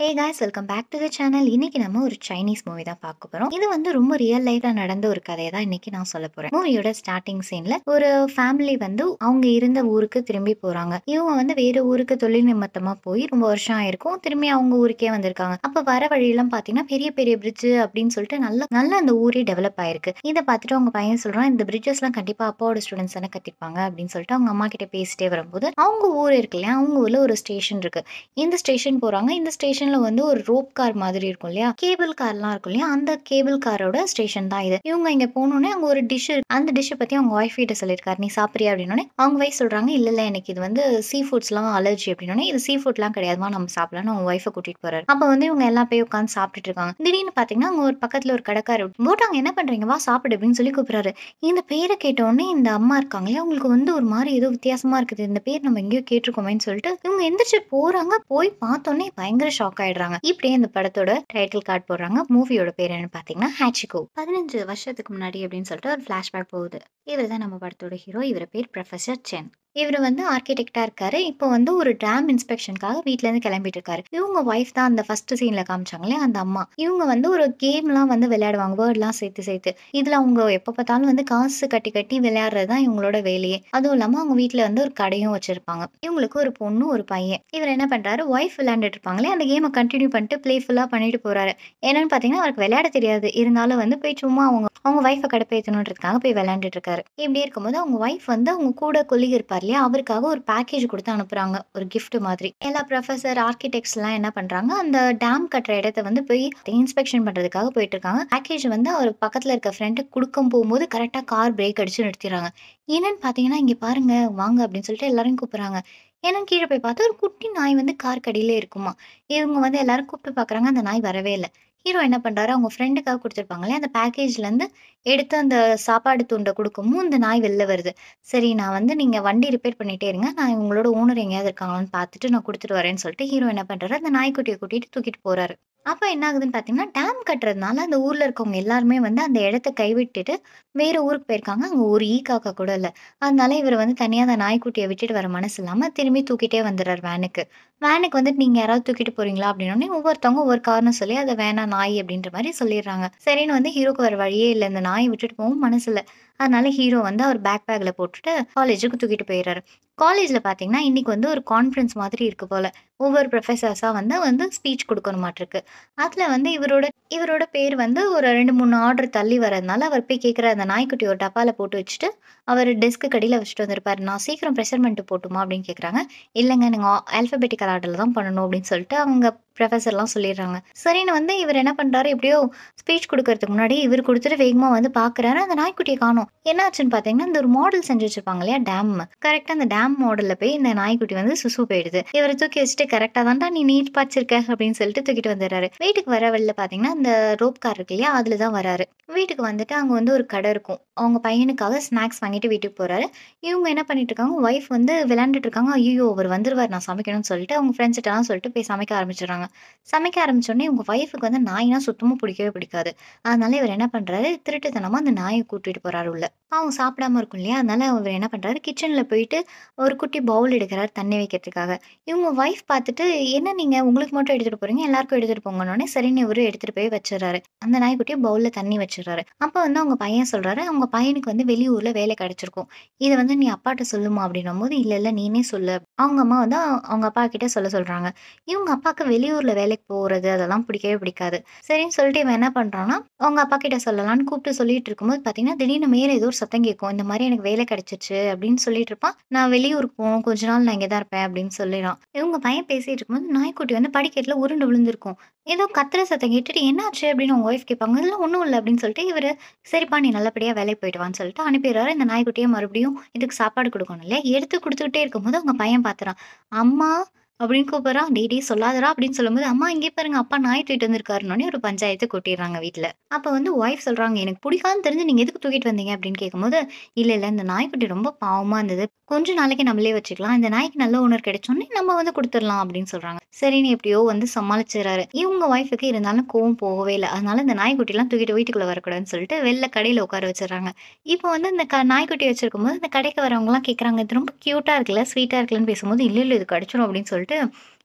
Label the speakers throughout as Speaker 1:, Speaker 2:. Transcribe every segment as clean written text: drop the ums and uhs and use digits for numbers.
Speaker 1: Hey guys, welcome back to the channel. இன்னைக்கு நம்ம ஒரு சைனீஸ் மூவி தான் பார்க்க போறோம். இது வந்து ரொம்ப ரியல் லைஃப்ல நடந்த ஒரு கதையை தான் இன்னைக்கு நான் சொல்ல போறேன். மூவியோட ஸ்டார்டிங் சீன்ல ஒரு ஃபேமிலி வந்து அவங்க இருந்த ஊருக்கு திரும்பி போறாங்க. இவங்க வந்து வேற ஊருக்கு தொழில் நிமித்தமா போய் ரொம்ப வருஷம் ஆயிருக்கும். திரும்பி அவங்க ஊருக்கே வந்திருக்காங்க. அப்ப வர வழியெல்லாம் பாத்தீங்கன்னா பெரிய பெரிய பிரிட்ஜ் அப்படின்னு சொல்லிட்டு நல்ல நல்ல அந்த ஊரே டெவலப் ஆயிருக்கு. இதை பார்த்துட்டு அவங்க பையன் சொல்றான், இந்த பிரிட்ஜஸ் எல்லாம் கண்டிப்பா அப்பாவோட ஸ்டூடெண்ட்ஸ் தானே கட்டிருப்பாங்க அப்படின்னு சொல்லிட்டு அவங்க அம்மா கிட்ட பேசிட்டே வரும்போது அவங்க ஊர் இருக்கு இல்லையா, அவங்க ஊர்ல ஒரு ஸ்டேஷன் இருக்கு. இந்த ஸ்டேஷன் போறாங்க. இந்த ஸ்டேஷன்ல வந்து ஒரு ரோப் கார் மாதிரி இருக்கும் இல்லையா, கேபிள் கார்லாம் இருக்கும் இல்லையா, அந்த கேபிள் காரோட ஸ்டேஷன் தான் இது. இவங்க இங்க போனோடனே அங்க ஒரு டிஷ், அந்த டிஷ் பத்தி அவங்க ஒய்ஃப் கிட்ட சொல்லியிருக்காரு, நீ சாப்பிட்றியா அப்படின்னோடனே அவங்க ஒய்ஃப் சொல்றாங்க, இல்ல இல்ல எனக்கு இது வந்து சீ ஃபுட்ஸ்லாம் அலர்ஜி அப்படின்னோடனே, இது சீ ஃபுட்லாம் கிடையாதுமா, நம்ம சாப்பிடலாம்னு அவங்க ஒய்ஃபை கூட்டிட்டு போறாரு. அப்ப வந்து இவங்க எல்லாம் போய் உட்காந்து சாப்பிட்டுட்டு இருக்காங்க. திடீர்னு பாத்தீங்கன்னா அங்க ஒரு பக்கத்துல ஒரு கடைக்காரர் போட்டாங்க, என்ன பண்றீங்க, வா சாப்பிடு அப்படின்னு சொல்லி கூப்பிடுறாரு. இந்த பேரை கேட்ட உடனே இந்த அம்மா இருக்காங்க இல்லையா, அவங்களுக்கு வந்து ஒரு மாதிரி ஏதோ வித்தியாசமா இருக்குது, இந்த பேர் நம்ம எங்கேயோ கேட்டிருக்கோமேன்னு சொல்லிட்டு இவங்க எந்திரிச்சு போறாங்க. போய் பார்த்தோன்னே பயங்கர ஷாக் ஆயிடுறாங்க. இப்படியே இந்த படத்தோட டைட்டில் கார்டு போடுறாங்க. மூவியோட பேர் என்ன பாத்தீங்கன்னா ஹேச்சிகோ. 15 வருஷத்துக்கு முன்னாடி அப்படின்னு சொல்லிட்டு ஒரு ஃபிளாஷ்பேக் போகுது. இவர் தான் நம்ம படத்தோட ஹீரோ. இவர் பேர் ப்ரொஃபசர் சென். இவர் வந்து ஆர்கிடெக்டா இருக்காரு. இப்போ வந்து ஒரு டேம் இன்ஸ்பெக்ஷனுக்காக வீட்ல இருந்து கிளம்பிட்டு இருக்காரு. இவங்க ஒய்ஃப் தான் அந்த ஃபர்ஸ்ட் சீன்ல காமிச்சாங்களே அந்த அம்மா. இவங்க வந்து ஒரு கேம்லாம் வந்து விளையாடுவாங்க, வேர்ட்லாம் சேர்த்து சேர்த்து. இதுல அவங்க எப்ப பார்த்தாலும் வந்து காசு கட்டி கட்டி விளையாடுறது தான் இவங்களோட வேலையே. அதுவும் இல்லாம அவங்க வீட்ல வந்து ஒரு கடையும் வச்சிருப்பாங்க. இவங்களுக்கு ஒரு பொண்ணு ஒரு பையன். இவர் என்ன பண்றாரு, ஒய்ஃப் விளையாண்டுட்டு இருப்பாங்களே அந்த கேமை கண்டினியூ பண்ணிட்டு பிளேஃபுல்லா பண்ணிட்டு போறாரு. என்னன்னு பாத்தீங்கன்னா அவருக்கு விளையாட தெரியாது. இருந்தாலும் வந்து போய் சும்மா அவங்க அவங்க ஒய்ஃபை கடுப்பேற்றணுன்றதுக்காக போய் விளையாண்டுட்டு இருக்காரு. இப்படி இருக்கும்போது அவங்க ஒய்ஃப் வந்து அவங்க கூட கொல்லிக இருப்பார் இல்லையா, அவருக்காக ஒரு பேக்கேஜ் கொடுத்து அனுப்புறாங்க, ஒரு gift மாதிரி. எல்லா ப்ரொஃபசர் ஆர்கிடெக்ட்ஸ் எல்லாம் என்ன பண்றாங்க, அந்த டேம் கட்டுற இடத்த வந்து போய் இன்ஸ்பெக்ஷன் பண்றதுக்காக போயிட்டு இருக்காங்க. பேக்கேஜ் வந்து அவர் பக்கத்துல இருக்க ஃப்ரெண்டுக்கு கொடுக்கும் போகும்போது கரெக்டா கார் பிரேக் அடிச்சு நிறுத்திடுறாங்க. என்னன்னு பாத்தீங்கன்னா இங்க பாருங்க வாங்க அப்படின்னு சொல்லிட்டு எல்லாரையும் கூப்பிடுறாங்க. என்னன்னு கீழே போய் பார்த்தா ஒரு குட்டி நாய் வந்து கார் கடியிலே இருக்குமா. இவங்க வந்து எல்லாரும் கூப்பிட்டு பாக்குறாங்க, அந்த நாய் வரவே இல்லை. ஹீரோ என்ன பண்றாரு, அவங்க ஃப்ரெண்டுக்காக கொடுத்துருப்பாங்களே அந்த பேக்கேஜ்ல இருந்து எடுத்து அந்த சாப்பாடு துண்டை கொடுக்கவும் இந்த நாய் வெளில வருது. சரி நான் வந்து நீங்க வண்டி ரிப்பேர் பண்ணிட்டே இருங்க, நான் உங்களோட ஓனர் எங்கேயாவது இருக்காங்களான்னு பார்த்துட்டு நான் கொடுத்துட்டு வரேன்னு சொல்லிட்டு ஹீரோ என்ன பண்றாரு, அந்த நாய்க்குட்டியை கூட்டிட்டு தூக்கிட்டு போறாரு. அப்ப என்ன ஆகுதுன்னு பாத்தீங்கன்னா டேம் கட்டுறதுனால அந்த ஊர்ல இருக்கவங்க எல்லாருமே வந்து அந்த இடத்த கைவிட்டுட்டு வேற ஊருக்கு போயிருக்காங்க. அங்க ஒரு ஈ காக்கா கூட இல்ல. அதனால இவர் வந்து தனியா அந்த நாய்க்குட்டியை விட்டுட்டு வர மனசு இல்லாம திரும்பி தூக்கிட்டே வந்துடுறாரு வேனுக்கு. வேனுக்கு வந்துட்டு நீங்க யாராவது தூக்கிட்டு போறீங்களா அப்படின்னோடனே ஒவ்வொருத்தவங்க ஒவ்வொரு காரணம் சொல்லி அதை வேணாம் நாய் அப்படின்ற மாதிரி சொல்லிடுறாங்க. சரின்னு வந்து ஹீரோக்கு வர வழியே இல்லை, இந்த நாயை விட்டுட்டு போகவும் மனசு இல்ல. அதனால ஹீரோ வந்து அவர் பேக் பேக்ல போட்டுட்டு காலேஜுக்கு தூக்கிட்டு போயிடுறாரு. காலேஜ்ல பாத்தீங்கன்னா இன்னைக்கு வந்து ஒரு கான்ஃபரன்ஸ் மாதிரி இருக்கு போல. ஒவ்வொரு ப்ரொஃபசர்ஸா வந்து வந்து ஸ்பீச் கொடுக்கணுமாட்டிருக்கு. அதுல வந்து இவரோட இவரோட பேர் வந்து ஒரு 2, 3 ஆர்டர் தள்ளி வரதுனால அவர் போய் கேட்குற அந்த நாய்க்குட்டி ஒரு டப்பால போட்டு வச்சுட்டு அவர் டெஸ்க்கு கடியில வச்சுட்டு வந்திருப்பாரு. நான் சீக்கிரம் ப்ரெஷர் பண்ணிட்டு போட்டுமா அப்படின்னு கேட்குறாங்க. இல்லைங்க நீங்க ஆல்பபெட்டிக்கல் ஆர்டர்ல தான் பண்ணணும் அப்படின்னு சொல்லிட்டு அவங்க ப்ரொஃபஸர்லாம் சொல்லிடுறாங்க. சரின்னு வந்து இவர் என்ன பண்றாரு, எப்படியோ ஸ்பீச் கொடுக்கறதுக்கு முன்னாடி இவர் கொடுத்துட்டு வேகமா வந்து பாக்குறாரு, அந்த நாய்க்குட்டியை காணோம். என்னாச்சுன்னு பாத்தீங்கன்னா இந்த ஒரு மாடல் செஞ்சு வச்சிருப்பாங்க இல்லையா டேம், கரெக்டா அந்த டேம் மாடல்ல போய் இந்த நாய்க்குட்டி வந்து சுசு போயிடுது. இவரை தூக்கி வச்சுட்டு கரெக்டா தான்டா நீ நீட் பாய்ச்சிருக்க அப்படின்னு சொல்லிட்டு தூக்கிட்டு வந்துடுறாரு. வீட்டுக்கு வர வழியில பாத்தீங்கன்னா இந்த ரோப் கார் இருக்கு இல்லையா, அதுலதான் வராரு. வீட்டுக்கு வந்துட்டு அங்க வந்து ஒரு கடை இருக்கும். அவங்க பையனுக்காக ஸ்நாக்ஸ் வாங்கிட்டு வீட்டுக்கு போறாரு. இவங்க என்ன பண்ணிட்டு இருக்காங்க, ஒய்ஃப் வந்து விளையாண்டுட்டு இருக்காங்க. ஐயோ அவர் வந்துருவார் நான் சமைக்கணும்னு சொல்லிட்டு அவங்க ஃப்ரெண்ட்ஸ் கிட்ட சொல்லிட்டு போய் சமைக்க ஆரம்பிச்சிடுறாங்க. சமைக்க ஆரம்பிச்சோடனே உங்க ஒய்ஃபுக்கு வந்து நாய்னா சுத்தமா பிடிக்கவே பிடிக்காது. அதனால இவர் என்ன பண்றாரு, திருட்டுத்தனமா அந்த நாயை கூட்டிட்டு போறாரு உள்ள. அவங்க சாப்பிடாம இருக்கும் இல்லையா, அதனால அவர் என்ன பண்றாரு, கிச்சன்ல போயிட்டு ஒரு குட்டி பவுல் எடுக்கிறாரு தண்ணி வைக்கிறதுக்காக. இவங்க ஒய்ஃப் பார்த்துட்டு, என்ன நீங்க உங்களுக்கு மட்டும் எடுத்துட்டு போறீங்க, எல்லாருக்கும் எடுத்துட்டு போங்கன்னோடனே சரின்னு இவரு எடுத்துட்டு போய் வச்சிடறாரு. அந்த நாய்க்குட்டியை பவுல்ல தண்ணி வச்சிடறாரு. அப்ப வந்து அவங்க பையன் சொல்றாரு, அவங்க பையனுக்கு வந்து வெளியூர்ல வேலை கிடைச்சிருக்கும், இதை வந்து நீ அப்பாட்ட சொல்லுமா அப்படின்னும் போது, இல்ல இல்ல நீனே சொல்லு. அவங்க அம்மா வந்து அவங்க அப்பா கிட்ட சொல்றாங்க. இவங்க அப்பாவுக்கு வெளியூர்ல வேலைக்கு போறது அதெல்லாம் பிடிக்கவே பிடிக்காது. சரின்னு சொல்லிட்டு இவன் என்ன பண்றான்னா, அவங்க அப்பா கிட்ட சொல்லலாம்னு கூப்பிட்டு சொல்லிட்டு இருக்கும்போது பாத்தீங்கன்னா திடீர்னு மேல ஏதோ ஒரு சத்தம் கேட்கும். இந்த மாதிரி எனக்கு வேலை கிடைச்சிச்சு அப்படின்னு சொல்லிட்டு இருப்பான். நான் வெளியூருக்கு போகணும், கொஞ்ச நாள் நான் இங்கே தான் இருப்பேன் அப்படின்னு சொல்லிடுறான். இவங்க பையன் பேசிட்டு இருக்கும்போது நாய்க்குட்டி வந்து படிக்கட்டுல உருண்டு விழுந்திருக்கும். ஏதோ கத்துற சத்தம் கேட்டுட்டு என்னாச்சு அப்படின்னு அவங்க ஒய்ஃப் கேட்பாங்க. இதெல்லாம் ஒன்றும் இல்லை அப்படின்னு சொல்லிட்டு இவரு சரிப்பா நீ நல்லபடியா வேலைக்கு போயிட்டு வான்னு சொல்லிட்டு அனுப்பிடுறாரு. இந்த நாய்க்குட்டியை மறுபடியும் இதுக்கு சாப்பாடு கொடுக்கணும் இல்லையா, எடுத்து கொடுத்துக்கிட்டே இருக்கும்போது அவங்க பையன் பாத்துறான். அம்மா அப்படின்னு கூப்பிடுறான். டேய் டேய் சொல்லாதடா அப்படின்னு சொல்லும்போது, அம்மா இங்கே பாருங்க அப்பா நாய் தூக்கிட்டு வந்திருக்காருன்னோனே ஒரு பஞ்சாயத்து கொட்டிடுறாங்க வீட்ல. அப்ப வந்து ஒய்ஃப் சொல்றாங்க, எனக்கு பிடிக்காதுன்னு தெரிஞ்சு நீங்க எதுக்கு தூக்கிட்டு வந்தீங்க அப்படின்னு கேட்கும்போது, இல்ல இல்ல இந்த நாய்க்குட்டி ரொம்ப பாவமா இருந்தது, கொஞ்ச நாளைக்கு நம்மளே வச்சுக்கலாம், இந்த நாய்க்கு நல்ல ஓனர் கிடைச்சோன்னே நம்ம வந்து கொடுத்துடலாம் அப்படின்னு சொல்றாங்க. சரின்னு எப்படியோ வந்து சமாளிச்சுறாரு. இவங்க ஒய்ஃபுக்கு இருந்தாலும் கோவம் போகவே இல்லை. அதனால இந்த நாய்க்குட்டிலாம் தூக்கிட்டு வீட்டுக்குள்ள வரக்கூடாதுன்னு சொல்லிட்டு வெளில கடையில உட்கார வச்சிடறாங்க. இப்போ வந்து இந்த நாய்க்குட்டி வச்சிருக்கும்போது இந்த கடைக்கு வரவங்கலாம் கேட்குறாங்க, இது ரொம்ப கியூட்டா இருக்குல்ல, ஸ்வீட்டா இருக்குல்லன்னு பேசும்போது, இல்ல இல்ல இது கடிச்சிரும் அப்படின்னு சொல்லிட்டு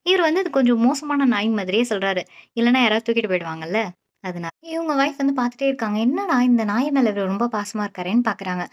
Speaker 1: இவர் வந்து இது கொஞ்சம் மோசமான நாய் மாதிரியே சொல்றாரு. இல்லன்னா யாராவது தூக்கிட்டு போயிடுவாங்கல்ல. அதனால. இவங்க வைஃப் வந்து பார்த்துட்டே இருக்காங்க. என்னடா இந்த நாய் மேல இவரு ரொம்ப பாசமா இருக்காரேன்னு பார்க்குறாங்க.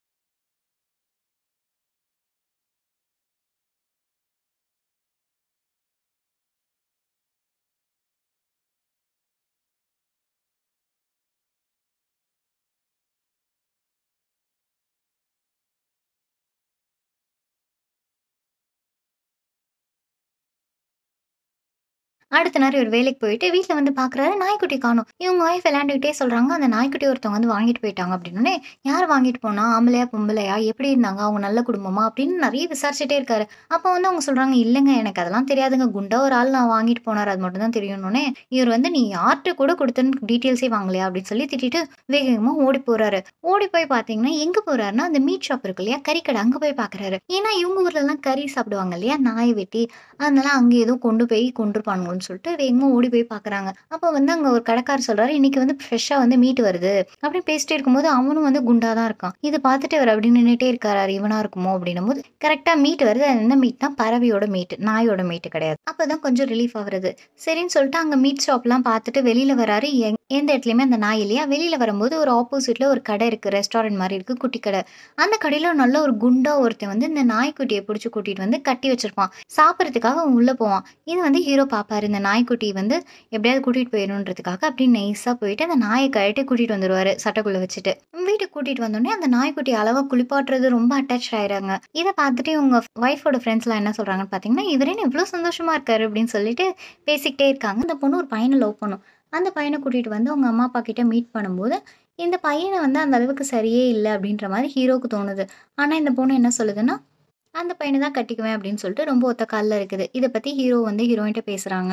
Speaker 1: அடுத்த நாள் இவரு வேலைக்கு போயிட்டு வீட்ல வந்து பார்க்குறாரு, நாய்க்குட்டி காணோம். இவங்க ஒய்ஃப் விளையாண்டுக்கிட்டே சொல்றாங்க, "அந்த நாய்க்குட்டிய ஒருத்தவங்க வந்து வாங்கிட்டு போயிட்டாங்க" அப்படின்னோனே, "யார் வாங்கிட்டு போனா? ஆம்பளையா? பொம்பளையா? எப்படி இருந்தாங்க? அவங்க நல்ல குடும்பமா?" அப்படின்னு நெறைய விசாரிச்சுட்டே இருக்காரு. அப்போ வந்து அவங்க சொல்றாங்க, "இல்லங்க எனக்கு அதெல்லாம் தெரியாதுங்க. குண்டா ஒரு ஆள் நான் வாங்கிட்டு போனாரு. அது மட்டும் தான் தெரியும்னோனே" இவரு வந்து, "நீ யார்ட்ட கூட குடுத்தன்னு டீட்டெயில்ஸே வாங்கலையா?" அப்படின்னு சொல்லி திட்டிட்டு வேக வேகமா ஓடி போறாரு. ஓடி போய் பார்த்தீங்கன்னா, எங்க போறாருன்னா, அந்த மீட் ஷாப் இருக்கு இல்லையா? கறிக்கடை அங்க போய் பார்க்குறாரு. ஏன்னா இவங்க ஊர்லலாம் கறி சாப்பிடுவாங்க இல்லையா? நாய் வெட்டி அதனால அங்க ஏதோ கொண்டு போய் கொன்றுப்பானுங்கன்னு சொல்லிட்டு வேகமா ஓடி போய் பார்க்குறாங்க. அப்போ வந்து அங்க ஒரு கடைக்காரர் சொல்றாரு, "இன்னைக்கு வந்து ஃப்ரெஷ்ஷா வந்து மீட் வருது." அப்படின்னு பேசிட்டே இருக்கும்போது அவனும் வந்து குண்டா தான் இருக்கான். இத பார்த்துட்டு இவரு அப்படி நின்னுட்டே இருக்காரு. இவனா இருக்குமோ அப்படின்னும்போது, கரெக்ட்டா மீட் வருது. அது என்ன மீட்னா பறவையோட மீட். நாயோட மீட் கிடையாது. அப்பதான் கொஞ்சம் ரிலீஃப் ஆவுறது. சரின்னு சொல்லிட்டு அங்க மீட் ஷாப்லாம் பார்த்துட்டு வெளியில வராரு. எந்த இடத்துலயுமே அந்த நாய் இல்லையா? வெளியில வரும்போது ஒரு ஆப்போசிட்ல ஒரு கடை இருக்கு. ரெஸ்டாரண்ட் மாரி இருக்கு. குட்டி கடை. அந்த கடையில நல்ல ஒரு குண்டா ஒருத்தன் வந்து இந்த நாய்க்குட்டிய புடிச்சு கூட்டிட்டு வந்து கட்டி வச்சிருப்பான். சாப்பிடுறதுக்காக அவன் உள்ள போவான். இது வந்து ஹீரோ பாப்பாரு. இந்த நாய்க்குட்டி வந்து எப்படியாவது கூட்டிட்டு போயிடணுன்றதுக்காக அப்படியே நைஸா போயிட்டு அந்த நாய கழட்டி கூட்டிட்டு வந்துருவாரு சட்டைக்குள்ள வச்சுட்டு. வீட்டுக்கு கூட்டிட்டு வந்தோனே அந்த நாய்க்குட்டி அளவா குளிப்பாட்டுறது ரொம்ப அட்டாச் ஆயிடுறாங்க. இத பார்த்துட்டு இவங்க ஒய்ஃபோட ஃப்ரெண்ட்ஸ்லாம் என்ன சொல்றாங்கன்னு பார்த்தீங்கன்னா, "இவரு என்ன இவ்ளோ சந்தோஷமா இருக்காரு" அப்படின்னு சொல்லிட்டு பேசிக்கிட்டே இருக்காங்க. இந்த பொண்ணு ஒரு பையன லவ் பண்ணும். அந்த பையன கூட்டிட்டு வந்து அவங்க அம்மா, அப்பா கிட்ட மீட் பண்ணும்போது, இந்த பையன வந்து அந்த அளவுக்கு சரியே இல்ல அப்படின்ற மாரி ஹீரோவுக்கு தோணுது. ஆனா இந்த பொண்ணு என்ன சொல்லுதுன்னா, அந்த பையன தான் கட்டிக்குவேன் அப்படின்னு சொல்லிட்டு ரொம்ப ஒத்த கால்ல இருக்குது. இத பத்தி ஹீரோ வந்து ஹீரோயின்ட்ட பேசுறாங்க.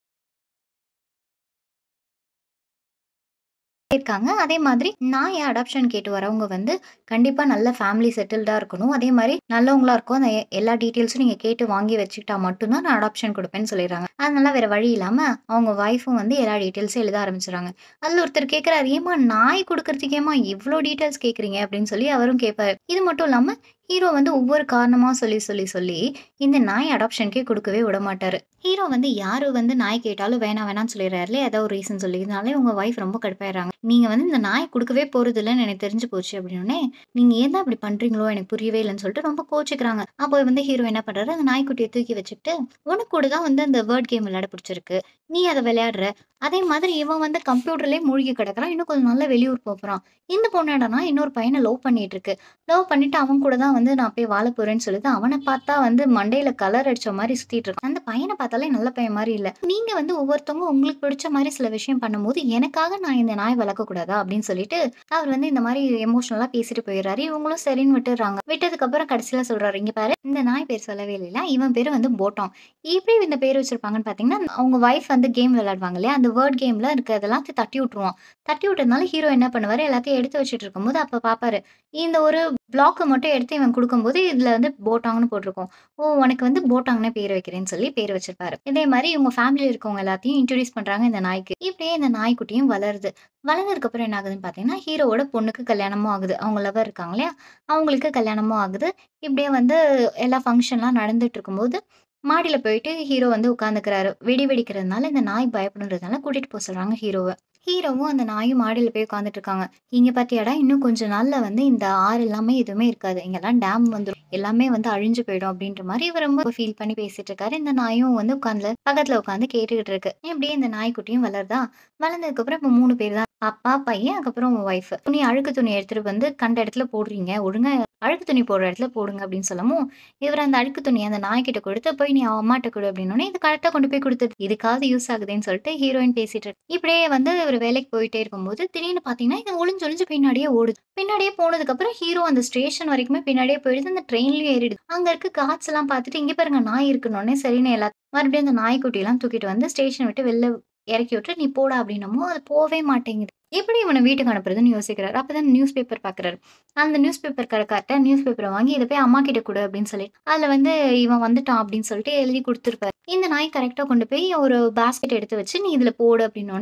Speaker 1: இருக்காங்க. அதே மாதிரி நாய அடாப்ஷன் கேட்டு வரவங்க வந்து கண்டிப்பா நல்ல ஃபேமிலி செட்டில்டா இருக்கணும். அதே மாரி நல்லவங்களா இருக்கணும். அந்த எல்லா டீட்டெயில்ஸும் நீங்க கேட்டு வாங்கி வச்சுக்கிட்டா மட்டும் தான் நான் அடாப்ஷன் குடுப்பேன்னு சொல்லிர்றாங்க. அதனால வேற வழி இல்லாம அவங்க ஒய்ஃபும் வந்து எல்லா டீட்டெயில்ஸும் எழுத ஆரம்பிச்சுர்றாங்க. அதுல ஒருத்தர் கேட்கிறாரு, "ஏம்மா நாய் குடுக்குறதுக்கேம்மா இவ்ளோ டீட்டெயில்ஸ் கேட்கிறீங்க?" அப்படின்னு சொல்லி அவரும் கேட்பாரு. இது மட்டும் இல்லாம ஹீரோ வந்து ஒவ்வொரு காரணமா சொல்லி இந்த நாய் அடாப்ஷனுக்கே குடுக்கவே விடமாட்டாரு. ஹீரோ வந்து யாரு வந்து நாய் கேட்டாலும் வேணாம் வேணான்னு சொல்லிடுறாருல, ஏதோ ஒரு ரீசன் சொல்லி. இதனால உங்க ஒய்ஃப் ரொம்ப கடுப்பாயிடுறாங்க. "நீங்க வந்து இந்த நாய் குடுக்கவே போறதில்லன்னு எனக்கு தெரிஞ்சு போச்சு" அப்படின்னோனே, "நீங்க ஏன் தான் இப்படி பண்றீங்களோ எனக்கு புரியவே இல்லன்னு" சொல்லிட்டு ரொம்ப கோவிச்சுக்கிறாங்க. அப்போ வந்து ஹீரோ என்ன பண்றாரு, அந்த நாய்க்குட்டிய தூக்கி வச்சுக்கிட்டு, "உனக்கு கூட தான் வந்து அந்த வேர்ட் கேம் விளையாட புடிச்சிருக்கு. நீ அத விளையாடுற. அதே மாதிரி இவன் வந்து கம்ப்யூட்டர்லயே மூழ்கி கிடக்குறான். இன்னும் கொஞ்சம் நாள்ல வெளியூர் போப்போறான். இந்த பொண்ணு என்னடான்னா இன்னொரு பையன லவ் பண்ணிட்டு இருக்கு. லவ் பண்ணிட்டு அவன் கூட தான் வந்து நான் போய் வாழ போறேன்னு சொல்லுது. அவன பார்த்தா வந்து மண்டையில கலர் அடிச்ச மாரி சுத்திட்டு இருக்கான். அந்த பையன பார்த்தாலே நல்ல பையன் மாரி இல்ல. நீங்க வந்து ஒவ்வொருத்தவங்க உங்களுக்கு பிடிச்ச மாரி சில விஷயம் பண்ணும்போது, எனக்காக நான் இந்த நாய் வளர்க்கக்கூடாதா? அப்படின்னு சொல்லிட்டு, அவர் வந்து இந்த மாரி எமோஷனலா பேசிட்டு போயிடுறாரு. இவங்களும் சரின்னு விட்டுர்றாங்க. விட்டதுக்கப்புறம் கடைசியில சொல்றாரு, "இங்க பாரு, இந்த நாய் பேர் சொல்லவே இல்லைல. இவன் பேரு வந்து போட்டான்." எப்படி இந்த பேர் வச்சிருப்பாங்கன்னு பார்த்தீங்கன்னா, அவங்க வைஃப் வந்து கேம் விளையாடுவாங்க இல்லையா? அந்த வேர்ட் கேம்ல இருக்கிறதெல்லாம் தட்டி விட்டுருவான். தட்டி விட்டதுனால ஹீரோ என்ன பண்ணுவாரு, எல்லாத்தையும் எடுத்து வச்சுட்டு இருக்கும்போது, அப்ப பார்ப்பாரு. இந்த ஒரு ப்ளாக்க மட்டும் எடுத்து இவன் குடுக்கும்போது, இதுல வந்து போட்டாங்ன்னு போட்டிருக்கும். "ஓ! உனக்கு வந்து போட்டாங்ன்னு பேர் வைக்கிறேன்னு" சொல்லி பேர் வச்சிருப்பாரு. இதே மாரி இவங்க ஃபேமிலில இருக்கவங்க எல்லாத்தையும் இன்ட்ரோடியூஸ் பண்றாங்க இந்த நாய்க்கு. இப்படியே இந்த நாய்க்குட்டியும் வளருது. வளர்ந்ததுக்கப்புறம் என்ன ஆகுதுன்னு பார்த்தீங்கன்னா, ஹீரோவோட பொண்ணுக்கு கல்யாணமும் ஆகுது. அவங்க லவர் இருக்காங்க இல்லையா? அவங்களுக்கு கல்யாணமும் ஆகுது. இப்படியே வந்து எல்லா ஃபங்ஷன்லாம் நடந்துட்டு இருக்கும்போது, மாடியில போயிட்டு ஹீரோ வந்து உட்காந்துக்கிறாரு. வெடி வெடிக்கிறதுனால இந்த நாய் பயப்படுன்றதுனால கூட்டிட்டு போ சொல்றாங்க ஹீரோவ. ஹீரோவும் அந்த நாயும் மாடியில போய் உட்காந்துட்டு இருக்காங்க. "இங்க பாத்தியாடா, இன்னும் கொஞ்ச நாள்ல வந்து இந்த ஆறு எல்லாமே எதுவுமே இருக்காது. இங்கலாம் டேம் வந்துரும். எல்லாமே வந்து அழிஞ்சு போயிடும்." அப்படின்ற மாரி இவர் ரொம்ப ஃபீல் பண்ணி பேசிட்டு இருக்காரு. இந்த நாயும் வந்து பக்கத்துல உட்காந்து கேட்டுக்கிட்டு இருக்கு. இப்படியே இந்த நாய்க்குட்டியும் வளருதா. வளர்ந்ததுக்கப்புறம் இப்ப 3 பேர் தான். அப்பா, பையன், அதுக்கப்புறம் ஒய்ஃப். அழுக்கு துணி எடுத்துட்டு வந்து கண்ட இடத்துல போடுறீங்க. ஒழுங்கா அழுக்கு துணி போடுற இடத்துல போடுங்க அப்படின்னு சொல்லவும், இவர் அந்த அழுக்கு துணிய அந்த நாய்க்கிட்ட குடுத்து, "போய் நீ அவன் அம்மாட்ட குடு" அப்படின்னோனே, இது கரெக்ட்டா கொண்டு போய் குடுத்துருது. இதுக்காவது யூஸ் ஆகுதேன்னு சொல்லிட்டு ஹீரோயின் பேசிட்டு இப்படியே வந்து இவரு வேலைக்கு போயிட்டே இருக்கும்போது, திடீர்னு பார்த்தீங்கன்னா, இது ஒளிஞ்சு ஒளிஞ்சு பின்னாடியே ஓடுது. பின்னாடியே போனதுக்கப்புறம் ஹீரோ அந்த ஸ்டேஷன் வரைக்குமே பின்னாடியே போயிடுது. அந்த ட்ரெயின்லயும் ஏறிடுது. அங்க இருக்க காட்ஸ்லாம் பார்த்துட்டு, இங்க பாருங்க நாய் இருக்குன்னோனே, சரின்னு மறுபடியும் அந்த நாய்க்குட்டிலாம் தூக்கிட்டு வந்து ஸ்டேஷன் விட்டு வெளில இறக்கி விட்டு, "நீ போடா" அப்படின்னமோ, அது போவே மாட்டேங்குது. எப்படி இவன வீட்டுக்கு அனுப்புறதுன்னு யோசிக்கிறாரு. அப்பதான் நியூஸ் பேப்பர் பார்க்குறாரு. அந்த நியூஸ் பேப்பர் கடைக்காரர்ட்ட நியூஸ் பேப்பர வாங்கி, "இத போய் அம்மா கிட்ட குடு" அப்படின்னு சொல்லி, அதுல வந்து இவன் வந்துட்டான் அப்படின்னு சொல்லிட்டு எழுதி குடுத்துருப்பாரு. இந்த நாய் கரெக்ட்டா கொண்டு போய் ஒரு பாஸ்கெட் எடுத்து வச்சு, "நீ இதுல போடு" அப்படின்னோனே,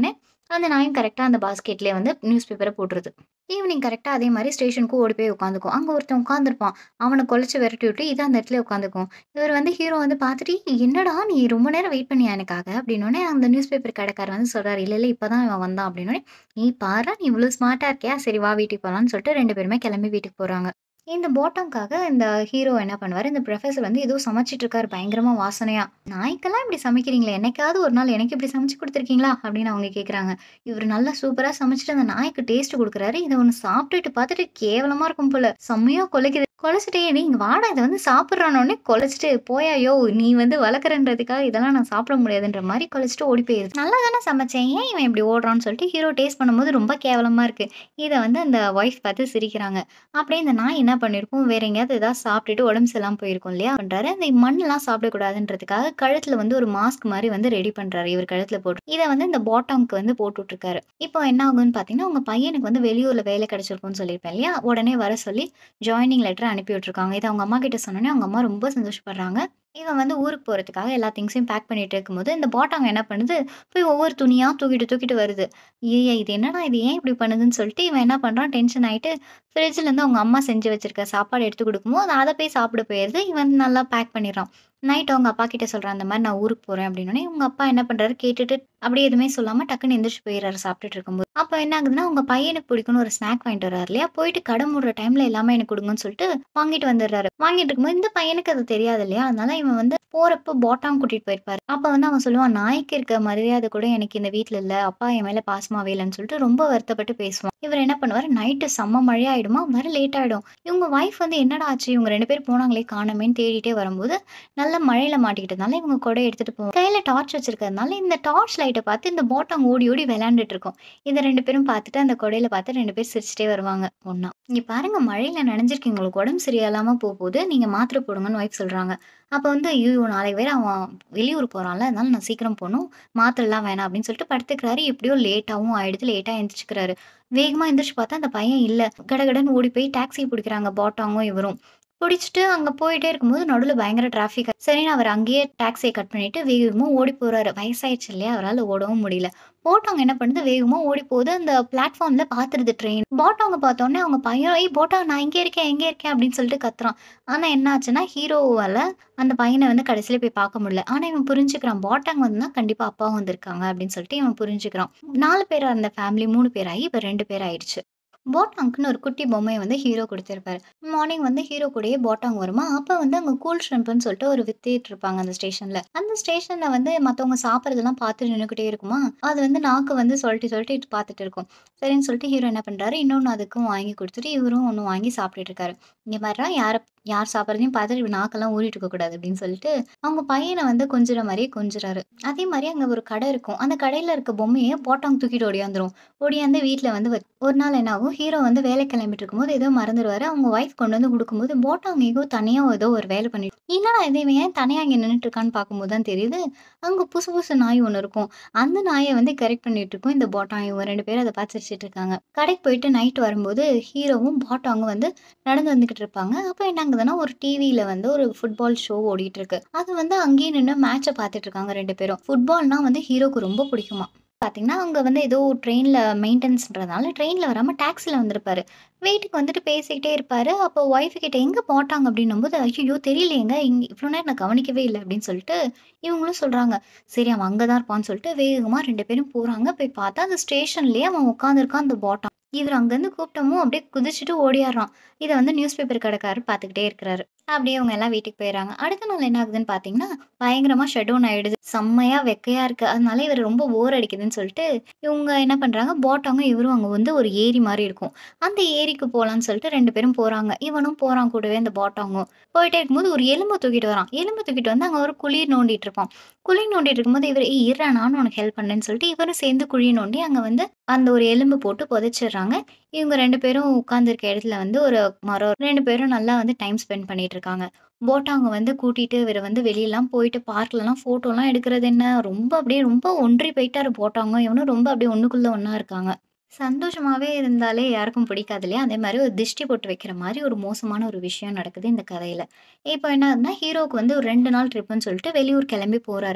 Speaker 1: அந்த நாயும் கரெக்ட்டா அந்த பாஸ்கெட்லயே வந்து நியூஸ் பேப்பர போட்டுருது. ஈவினிங் கரெக்ட்டா அதே மாரி ஸ்டேஷனுக்கு ஓடி போய் உட்காந்துக்கும். அங்க ஒருத்தன் உட்காந்துருப்பான். அவன கொலைச்சு விரட்டி விட்டு, இது அந்த இடத்துலயே உட்காந்துக்கும். இவரு வந்து ஹீரோ வந்து பார்த்துட்டு, "என்னடா நீ ரொம்ப நேரம் வெயிட் பண்ணியா எனக்காக?" அப்படின்னோனே, அந்த நியூஸ் பேப்பர் கடைக்காரர் வந்து சொல்றாரு, "இல்ல, இல்ல இப்ப தான் இவன் வந்தான்." அப்படின்னோனே, "நீ பார்றா நீ இவ்ளோ ஸ்மார்ட்டா இருக்கியா? சரி வா வீட்டுக்கு போலாம்ன்னு" சொல்லிட்டு 2 பேருமே கிளம்பி வீட்டுக்கு போறாங்க. இந்த பாட்டம்க்காக இந்த ஹீரோ என்ன பண்ணுவாரு, இந்த புரொஃபசர் வந்து ஏதோ சமைச்சுட்டு இருக்காரு பயங்கரமா வாசனையா. "நாய்க்கெல்லாம் இப்படி சமைக்கிறீங்களே! என்னைக்காவது ஒரு நாள் எனக்கு இப்படி சமைச்சு குடுத்துருக்கீங்களா?" அப்படின்னு அவங்க கேட்குறாங்க. இவரு நல்லா சூப்பரா சமைச்சுட்டு அந்த நாய்க்கு டேஸ்ட் குடுக்குறாரு. இத ஒண்ணு சாப்பிட்டுட்டு பார்த்துட்டு கேவலமா இருக்கும் போல. செம்மையா கொலைக்குது. கொலைச்சுட்டு, "ஏய் நீ இங்க வாடா இத வந்து சாப்பிட்றான்னோனே" கொலைச்சுட்டு, "போயா யோவ்! நீ வந்து வளர்க்குறன்றதுக்காக இதெல்லாம் நான் சாப்பிட முடியாதுன்ற" மாரி கொலைச்சுட்டு ஓடி போயிருது. "நல்லா தானே சமைச்சேன். ஏன் இவன் இப்படி ஓடுறான்னு" சொல்லிட்டு ஹீரோ டேஸ்ட் பண்ணும்போது ரொம்ப கேவலமா இருக்கு. இத வந்து அந்த ஒய்ஃப் பார்த்து சிரிக்கிறாங்க. அப்படியே இந்த நாய் என்ன பண்ணியிருக்கும், வேற எங்கேயாவது ஏதாவது சாப்பிட்டுட்டு உடம்பு சரியில்லாம போயிருக்கும் இல்லையா? பண்றாரு, அந்த மண்ணுலாம் சாப்பிடக்கூடாதுன்றதுக்காக கழுத்துல வந்து ஒரு மாஸ்க் மாரி வந்து ரெடி பண்றாரு. இவர் கழுத்துல போட்டு. இத வந்து இந்த பாட்டம்க்கு வந்து போட்டு விட்டுருக்காரு. இப்போ என்ன ஆகும்ன்னு பார்த்தீங்கன்னா, உங்க பையனுக்கு வந்து வெளியூர்ல வேலை கிடைச்சிருக்கும்னு சொல்லியிருப்பேன் இல்லையா? உடனே வர சொல்லி ஜாயினிங் லெட்டர் அனுப்பி விட்டுருக்காங்க. இத அவங்க அம்மா கிட்ட சொன்னோனே, அவங்க அம்மா ரொம்ப சந்தோஷப்படுறாங்க. இவன் வந்து ஊருக்கு போறதுக்காக எல்லா திங்ஸையும் பேக் பண்ணிட்டு இருக்கும்போது, இந்த பாட்டாங்க என்ன பண்ணுது, போய் ஒவ்வொரு துணியா தூக்கிட்டு தூக்கிட்டு வருது. "ஏய் இது என்னடா இது ஏன் இப்படி பண்ணுதுன்னு" சொல்லிட்டு இவன் என்ன பண்றான், டென்ஷன் ஆயிட்டு ஃப்ரிட்ஜ்லேருந்து அவங்க அம்மா செஞ்சு வச்சிருக்க சாப்பாடு எடுத்து குடுக்கும்போது, அத போய் சாப்பிட போயிருது. இவன் நல்லா பேக் பண்ணிடுறான். நைட் அவங்க அப்பா கிட்ட சொல்றான், "இந்த மாரி நான் ஊருக்கு போறேன்" அப்படின்னோனே, உங்க அப்பா என்ன பண்றாரு, கேட்டுட்டு அப்படியே எதுவுமே சொல்லாம டக்குன்னு எந்திரிச்சு போயிறாரு சாப்பிட்டுட்டு இருக்கும்போது. அப்ப என்ன ஆகுதுன்னா, உங்க பையனுக்கு பிடிக்கும்னு ஒரு ஸ்நாக் வாங்கிட்டு வர்றாரு இல்லையா? போயிட்டு கடை மூடுற டைம்ல எல்லாமே எனக்கு குடுங்கன்னு சொல்லிட்டு வாங்கிட்டு வந்துடுறாரு. வாங்கிட்டு இருக்கும்போது இந்த பையனுக்கு அது தெரியாது இல்லையா? அதனால இவன் வந்து போறப்போ பாட்டாம் கூட்டிட்டு போயிருப்பாரு. அப்ப வந்து அவன் சொல்லுவான், "நாய்க்கு இருக்க மரியாதை கூட எனக்கு இந்த வீட்ல இல்ல. அப்பா என் மேல பாசமாவே இல்லன்னு" சொல்லிட்டு ரொம்ப வருத்தப்பட்டு பேசுவான். இவரு என்ன பண்ணுவாரு, நைட்டு செம்ம மழையாயிடுமா, வர லேட் ஆயிடும். இவங்க ஒய்ஃப் வந்து என்னடா ஆச்சு? இவங்க 2 பேரும் போனாங்களே காணோமேன்னு தேடிட்டே வரும்போது, நல்ல மழையில மாட்டிக்கிட்டதுனால இவங்க கொடைய எடுத்துட்டு கையில டார்ச் வச்சிருக்கிறதுனால, இந்த டார்ச் லைட்ட பார்த்து இந்த பாட்டாங் ஓடி ஓடி விளையாண்டுட்டு இருக்கும். இத 2 பேரும் பார்த்துட்டு, அந்த கொடையில பார்த்து 2 பேரும் சிரிச்சுட்டே வருவாங்க ஒண்ணா. "இங்க பாருங்க மழையில நனைஞ்சிருக்கீங்க. உங்களுக்கு உடம்பு சரியில்லாம போகுது. நீங்க மாத்திரை போடுங்கன்னு" ஒய்ஃப் சொல்றாங்க. அப்ப வந்து, "ஐய்யயோ! நாளைக்கு வேற அவன் வெளியூர் போறான்ல, அதனால நான் சீக்கிரம் போணும். மாத்திரைலாம் வேணாம்" அப்படின்னு சொல்லிட்டு படுத்துக்கிறாரு. எப்படியோ லேட்டாவும் ஆயிடுது. லேட்டா எந்திரிச்சுக்கிறாரு. வேகமா எந்திரிச்சு பார்த்தா அந்த பையன் இல்ல. கடகடன்னு ஓடி போய் டாக்ஸி புடிக்கிறாங்க பாட்டாங்கும் இவரும். புடிச்சுட்டு அங்க போயிட்டே இருக்கும்போது நடுவுல பயங்கர டிராஃபிக். சரின்னு அவர் அங்கேயே டாக்ஸிய கட் பண்ணிட்டு வேகமா ஓடி போறாரு. வயசாயிடுச்சு இல்லையா? அவரால ஓடவும் முடியல. போட்டாங்க என்ன பண்ணுது, வேகமா ஓடி போகுது. அந்த பிளாட்ஃபார்ம்ல பாத்துருது ட்ரெயின். போட்டாங்க பார்த்தோனே அவங்க பையன், "ஏய் போட்டா நான் இங்கே இருக்கேன், இங்கே இருக்கேன்" அப்படின்னு சொல்லிட்டு கத்துறான். ஆனா என்ன ஆச்சுன்னா, ஹீரோவால அந்த பையன வந்து கடைசியில போய் பார்க்க முடியல. ஆனா இவன் புரிஞ்சுக்கிறான். போட்டாங்க வந்தா கண்டிப்பா அப்பாவும் வந்திருக்காங்க அப்படின்னு சொல்லிட்டு இவன் புரிஞ்சுக்கிறான். 4 பேரா இருந்த ஃபேமிலி 3 பேராயி இப்ப 2 பேர் ஆயிடுச்சு. போட்டாங்க்குன்னு ஒரு குட்டி பொம்மைய வந்து ஹீரோ குடுத்திருப்பாரு. மார்னிங் வந்து ஹீரோ கூடயே போட்டாங் வருமா, அப்ப வந்து அங்க கூல் ஷ்ரிம்ப்ன்னு சொல்லிட்டு ஒரு வித்துட்டு இருப்பாங்க அந்த ஸ்டேஷன்ல. அந்த ஸ்டேஷன்ல வந்து மத்தவங்க சாப்பிடுறதெல்லாம் பார்த்து நின்னுக்கிட்டே இருக்குமா, அது வந்து நாக்கு வந்து சொழட்டி சொழட்டி பார்த்துட்டு இருக்கும். சரின்னு சொல்லிட்டு ஹீரோ என்ன பண்றாரு, இன்னொன்னு அதுக்கும் வாங்கி குடுத்துட்டு, இவரும் ஒண்ணு வாங்கி சாப்பிட்டுட்டு இருக்காரு. "இங்க பார்றா யார் சாப்பிடுறதையும் பார்த்துட்டு இப்படி நாக்கெல்லாம் ஊறிட்டு இருக்கக்கூடாது" அப்படின்னு சொல்லிட்டு, அவங்க பையன வந்து கொஞ்சுற மாரியே கொஞ்சுறாரு. அதே மாரி அங்க ஒரு கடை இருக்கும். அந்த கடையில இருக்க பொம்மைய போட்டாங் தூக்கிட்டு ஓடியாந்துரும். ஓடியாந்து வீட்ல வந்து ஒரு நாள் என்ன ஆகும், ஹீரோ வந்து வேலைக்கு கிளம்பிட்டு இருக்கும்போது ஏதோ மறந்துருவாரு. அவங்க ஒய்ஃப் கொண்டு வந்து குடுக்கும்போது, போட்டாங்க எங்கேயோ தனியா ஏதோ ஒரு வேலை பண்ணிட்டு என்னடா இது இவன் ஏன் தனியா இங்க நின்னுட்டு இருக்கான்னு பார்க்கும்போது தான் தெரியுது, அங்க புசு புசு நாய் ஒண்ணு இருக்கும். அந்த நாய வந்து கரெக்ட் பண்ணிட்டு இருக்கும் இந்த போட்டான். இவங்க 2 பேரும் அத பார்த்து சிரிச்சுட்டு இருக்காங்க. கடைக்கு போயிட்டு நைட் வரும்போது ஹீரோவும் போட்டாங்கும் வந்து நடந்து வந்துகிட்டு இருப்பாங்க. அப்ப என்ன ஆகுதுன்னா, ஒரு டிவில வந்து ஒரு ஃபுட்பால் ஷோ ஓடிட்டு இருக்கு. அது வந்து அங்கேயே நின்னு மேட்ச பார்த்துட்டு இருக்காங்க 2 பேரும். ஃபுட்பால்னா வந்து ஹீரோக்கு ரொம்ப பிடிக்குமாம். பார்த்தீங்கன்னா, அங்க வந்து ஏதோ ட்ரெயின்ல மெயின்டனன்ஸ்ன்றதுனால ட்ரெயின்ல வராம டாக்ஸில வந்திருப்பாரு. வீட்டுக்கு வந்துட்டு பேசிக்கிட்டே இருப்பாரு. அப்போ ஒய்ஃப் கிட்ட எங்க போட்டாங்க அப்டின்னும்போது, "ஐய்யய்யோ! தெரியலையேங்க. இவ்ளோ நேரம் நான் கவனிக்கவே இல்ல" அப்டின்னு சொல்லிட்டு இவங்களும் சொல்றாங்க. சரி அவன் அங்க தான் இருப்பான்னு சொல்லிட்டு வேகமா 2 பேரும் போறாங்க. போய் பார்த்தா அந்த ஸ்டேஷன்லயே அவன் உட்காந்துருக்கான் அந்த பாட்டம். இவரு அங்கருந்து கூப்பிட்டமும் அப்படியே குதிச்சுட்டு ஓடியார்றான். இத வந்து நியூஸ் பேப்பர் கடைக்காரர் பார்த்துக்கிட்டே இருக்கிறாரு. அப்படியே அவங்க எல்லாம் வீட்டுக்கு போயிர்றாங்க. அடுத்த நாள் என்ன ஆகுதுன்னு பார்த்தீங்கன்னா, பயங்கரமா ஷட் டவுன் ஆயிடுது. செம்மையா வெக்கையா இருக்கு. அதனால இவரு ரொம்ப போர் அடிக்குதுன்னு சொல்லிட்டு, இவங்க என்ன பண்றாங்க, போட்டாங்க இவரும் அங்க வந்து ஒரு ஏரி மாரி இருக்கும். அந்த ஏரிக்கு போலான்னு சொல்லிட்டு 2 பேரும் போறாங்க. இவனும் போறான் கூடவே அந்த போட்டாங்கும். போயிட்டே இருக்கும்போது ஒரு எலும்ப தூக்கிட்டு வரான். எலும்ப தூக்கிட்டு வந்து அங்க ஒரு குழி நோண்டிட்டு இருப்பான். குழி நோண்டிட்டு இருக்கும்போது இவரு, "ஏய் இருடா நானும் உனக்கு ஹெல்ப் பண்றேன்னு" சொல்லிட்டு இவரும் சேர்ந்து குழி நோண்டி அங்க வந்து அந்த ஒரு எலும்பு போட்டு புதைச்சிடுறாங்க. இவங்க 2 பேரும் உட்கார்ந்திருக்க இடத்துல வந்து ஒரு மரம் 2 பேரும் நல்லா வந்து டைம் ஸ்பெண்ட் பண்ணிட்டு இருக்காங்க. போட்டாங்க வந்து கூட்டிட்டு இவரு வந்து வெளியலாம் போயிட்டு பார்க்லலாம் ஃபோட்டோலாம் எடுக்கிறது என்ன, ரொம்ப அப்படியே ரொம்ப ஒன்றி போயிட்டாரு போட்டாங்க. இவனும் ரொம்ப அப்படியே ஒண்ணுக்குள்ள ஒண்ணா இருக்காங்க. சந்தோஷமாவே இருந்தாலே யாருக்கும் பிடிக்காது இல்லையா? அதே மாரி ஒரு திஷ்டி போட்டு வைக்கிற மாரி ஒரு மோசமான ஒரு விஷயம் நடக்குது இந்த கதையில. இப்போ என்ன ஆகுதுன்னா, ஹீரோவுக்கு வந்து ஒரு 2 நாள் ட்ரிப்புன்னு சொல்லிட்டு வெளியூர் கிளம்பி போறாரு.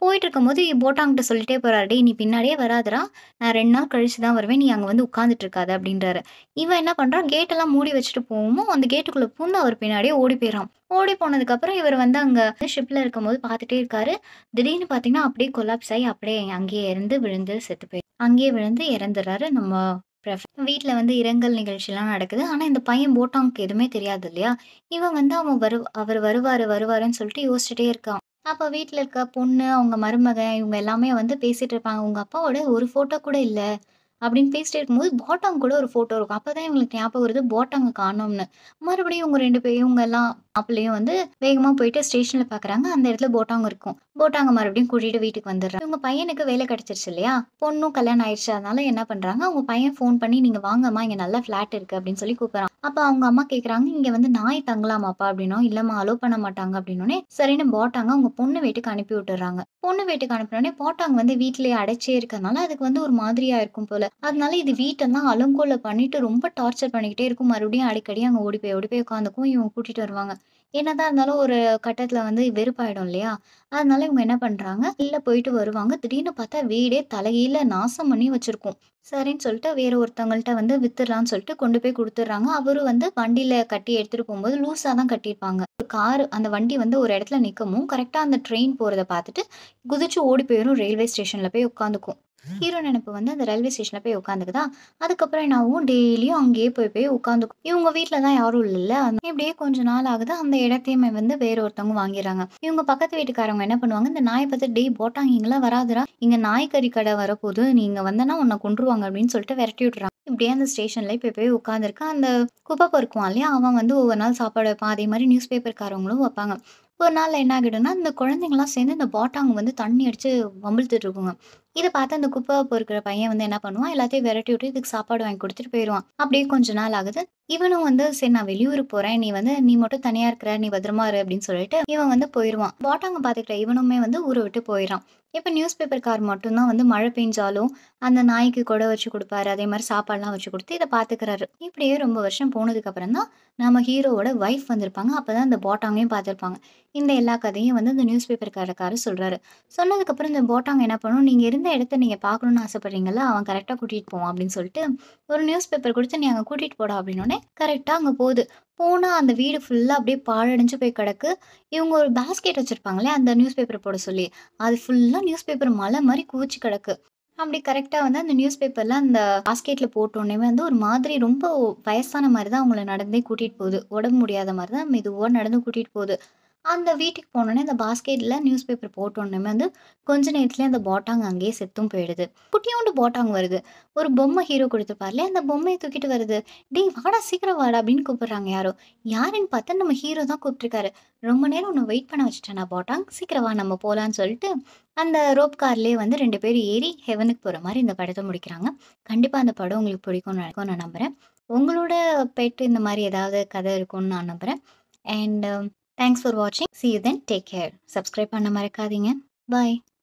Speaker 1: போயிட்டு இருக்கும்போது போட்டாங்கிட்ட சொல்லிட்டே போறாரு, "டேய் நீ பின்னாடியே வராதடா. நான் 2 நாள் கழிச்சு தான் வருவேன். நீ அங்க வந்து உட்காந்துட்டு இருக்காத" அப்படின்றாரு. இவன் என்ன பண்றான், கேட்டெல்லாம் மூடி வச்சுட்டு போவும், அந்த கேட்டுக்குள்ள பூந்து அவர் பின்னாடியே ஓடி போயிர்றான். ஓடி போனதுக்கப்புறம் இவர் வந்து அங்க ஷிப்ல இருக்கும்போது பார்த்துட்டே இருக்காரு. திடீர்னு பார்த்தீங்கன்னா, அப்படியே கொலாப்ஸ் ஆயி அப்படியே அங்கேயே விழுந்து செத்து அங்கேயே விழுந்து இறந்துர்றாரு நம்ம வீட்ல வந்து இரங்கல் நிகழ்ச்சிலாம் நடக்குது. ஆனா, இந்த பையன் போட்டாங்க்கு எதுவுமே தெரியாது இல்லையா? இவன் வந்து அவர் வருவாருன்னு சொல்லிட்டு யோசிச்சுட்டே இருக்கான். அப்ப வீட்ல இருக்க பொண்ணு, அவங்க மருமகன் இவங்க எல்லாமே வந்து பேசிட்டு இருப்பாங்க. "உங்க அப்பாவோட ஒரு ஃபோட்டோ கூட இல்ல." அப்படின்னு பேசிட்டே இருக்கும்போது, போட்டாங் கூட ஒரு ஃபோட்டோ இருக்கும். அப்பதான் இவங்களுக்கு ஞாபகம் வருது, போட்டாங்க காணோம்னு. மறுபடியும் இவங்க 2 பேரும் இவங்க எல்லாம் மாப்பிள்ளையும் வந்து வேகமா போயிட்டு ஸ்டேஷன்ல பார்க்குறாங்க. அந்த இடத்துல போட்டாங் இருக்கும். போட்டாங்க மறுபடியும் கூட்டிட்டு வீட்டுக்கு வந்துடுறாங்க. இவங்க பையனுக்கு வேலை கிடைச்சிருச்சு இல்லையா? பொண்ணும் கல்யாணம் ஆயிடுச்சு. அதனால என்ன பண்றாங்க, அவங்க பையன் ஃபோன் பண்ணி, "நீங்க வாங்கம்மா, இங்க நல்ல ஃப்ளாட் இருக்கு" அப்படின்னு சொல்லி கூப்பிடுறான். அப்ப அவங்க அம்மா கேட்குறாங்க, "இங்க வந்து நாய் தங்கலாமாப்பா?" அப்படின்னோம். "இல்லம்மா அலோ பண்ண மாட்டாங்க" அப்படின்னோனே, சரின்னு போட்டாங்க அவங்க பொண்ணு வீட்டுக்கு அனுப்பி விட்டுர்றாங்க. பொண்ணு வீட்டுக்கு அனுப்புனோனே, போட்டாங்க வந்து வீட்லயே அடைச்சே இருக்கறனால, அதுக்கு வந்து ஒரு மாதிரியா இருக்கும் போல. அதனால இது வீட்டெல்லாம் அலங்கோல பண்ணிட்டு ரொம்ப டார்ச்சர் பண்ணிக்கிட்டே இருக்கும். மறுபடியும் அடிக்கடி அங்க ஓடி போய் உட்காந்துக்கும். இவங்க கூட்டிட்டு வருவாங்க. என்னதான் இருந்தாலும் ஒரு கட்டத்துல வந்து வெறுப்பாயிடும் இல்லையா? அதனால இவங்க என்ன பண்றாங்க, வெளில போயிட்டு வருவாங்க. திடீர்னு பார்த்தா வீடே தலைகீழ நாசம் பண்ணி வச்சிருக்கும். சரின்னு சொல்லிட்டு வேற ஒருத்தவங்கள்ட்ட வந்து வித்துடலான்னு சொல்லிட்டு கொண்டு போய் குடுத்துடுறாங்க. அவரும் வந்து வண்டியில கட்டி எடுத்துட்டு போம்போது லூஸா தான் கட்டியிருப்பாங்க. ஒரு கார் அந்த வண்டி வந்து ஒரு இடத்துல நிக்கவும், கரெக்ட்டா அந்த ட்ரெயின் போறத பார்த்துட்டு குதிச்சு ஓடி போயிரும். ரயில்வே ஸ்டேஷன்ல போய் உட்காந்துக்கும். ஹீரோ நெனப்பு வந்து அந்த ரயில்வே ஸ்டேஷன்ல போய் உட்காந்துக்குதா, அதுக்கப்புறம் என்ன ஆகும், டெய்லியும் அங்கேயே போய் உட்காந்துக்கும். இவங்க வீட்ல தான் யாரும் இல்லல்ல. இப்படியே கொஞ்ச நாள் ஆகுது. அந்த இடத்தையுமே வந்து வேற ஒருத்தவங்க வாங்கிறாங்க. இவங்க பக்கத்து வீட்டுக்காரவங்க என்ன பண்ணுவாங்க, இந்த நாய பார்த்துட்டு, "டேய் போட்டாங்க இங்கலாம் வராதடா. இங்க நாய்க்கறி கடை வரப்போது. நீ இங்க வந்தன்னா உன்ன கொன்றுவாங்க" அப்படின்னு சொல்லிட்டு விரட்டி விட்டுறாங்க. இப்படியே அந்த ஸ்டேஷன்ல போய் உட்காந்துருக்கான். அந்த குப்பை பொறுக்குவான் இல்லையா? அவன் வந்து ஒவ்வொரு நாள் சாப்பாடு வைப்பான். அதே மாரி நியூஸ் பேப்பர்காரவங்களும் வைப்பாங்க. ஒரு நாள் என்ன ஆகிடும்னா, இந்த குழந்தைங்கலாம் சேர்ந்து இந்த போட்டாங்க வந்து தண்ணி அடிச்சு வம்பிழுத்துட்டு இருக்குங்க. இத பார்த்து அந்த குப்பை பொறுக்குற பையன் வந்து என்ன பண்ணுவான், எல்லாத்தையும் விரட்டி விட்டு இதுக்கு சாப்பாடு வாங்கி குடுத்துட்டு போயிருவான். அப்படியே கொஞ்ச நாள் ஆகுது. இவனும் வந்து சரி நான் வெளியூருக்கு போறேன். நீ மட்டும் தனியா இருக்கிற. நீ பத்திரமா இரு அப்படின்னு சொல்லிட்டு இவன் வந்து போயிருவான். போட்டாங்க பார்த்துக்கிட்ட இவனுமே வந்து ஊர விட்டு போயிறான். இப்ப நியூஸ் பேப்பர்கார் மட்டும் தான் வந்து மழை பெஞ்சாலும் அந்த நாய்க்கு கொடை வச்சு குடுப்பாரு. அதே மாரி சாப்பாடுலாம் வச்சு குடுத்து இத பார்த்துக்கிறாரு. இப்படியே ரொம்ப வருஷம் போனதுக்கு அப்புறம் தான் நம்ம ஹீரோவோட வைஃப் வந்திருப்பாங்க. அப்பதான் இந்த போட்டாங்கையும் பார்த்திருப்பாங்க. இந்த எல்லா கதையும் வந்து இந்த நியூஸ் பேப்பர்காரரு சொல்றாரு. சொன்னதுக்கப்புறம் இந்த போட்டாங்க என்ன பண்ணும், "நீங்க இருந்த இடத்த நீங்க பார்க்கணும்னு ஆசைப்படுறீங்கல்ல, அவன் கரெக்ட்டா கூட்டிட்டு போவான்" அப்படின்னு சொல்லிட்டு ஒரு நியூஸ் பேப்பர் குடுத்து, "நீ அங்க கூட்டிட்டு போடா" அப்படின்னோனே, கரெக்ட்டா அங்க போகுது. போனா அந்த வீடு ஃபுல்லா அப்படியே பாழடைஞ்சு போய் கிடக்கு. இவங்க ஒரு பாஸ்கெட் வச்சிருப்பாங்களே, அந்த நியூஸ் பேப்பர் போட சொல்லி, அது ஃபுல்லா நியூஸ் பேப்பர் மலை மாரி குவிச்சு கிடக்கு. அப்படி கரெக்ட்டா வந்து அந்த நியூஸ் பேப்பர்ல அந்த பாஸ்கெட்ல போட்டோனேமே வந்து ஒரு மாதிரி ரொம்ப வயசான மாரி தான் அவங்கள நடந்தே கூட்டிட்டு போகுது. உடம்பு முடியாத மாரி தான் மெதுவா நடந்து கூட்டிட்டு போகுது. அந்த வீட்டுக்கு போனோனே, அந்த பாஸ்கெட்ல நியூஸ் பேப்பர் போட்டோனமே வந்து, கொஞ்ச நேரத்திலேயே அந்த போட்டாங்க அங்கேயே செத்தும் போயிடுது. குட்டியோண்டு போட்டாங்க வருது. ஒரு பொம்மை ஹீரோ குடுத்துருப்பார்ல, அந்த பொம்மைய தூக்கிட்டு வருது. "டேய் வாடா, சீக்கிரம் வாடா" அப்படின்னு கூப்பிடுறாங்க யாரோ. யாருன்னு பார்த்தா நம்ம ஹீரோ தான் கூப்பிட்டுருக்காரு. "ரொம்ப நேரம் உன்ன வெயிட் பண்ண வச்சுட்டேனா போட்டாங், சீக்கிரம் வா நம்ம போலான்னு" சொல்லிட்டு, அந்த ரோப் கார்லயே வந்து 2 பேரும் ஏறி ஹெவனுக்கு போற மாரி இந்த படத்த முடிக்கிறாங்க. கண்டிப்பா அந்த படம் உங்களுக்கு பிடிக்கும்னு நான் நம்புறேன். உங்களோட பெட் இந்த மாரி ஏதாவது கதை இருக்கும்னு நான் நம்புறேன். அண்ட் தேங்க்ஸ் ஃபார் வாட்சிங். See you then. Take care. Subscribe பண்ண மறக்காதீங்க. பாய்.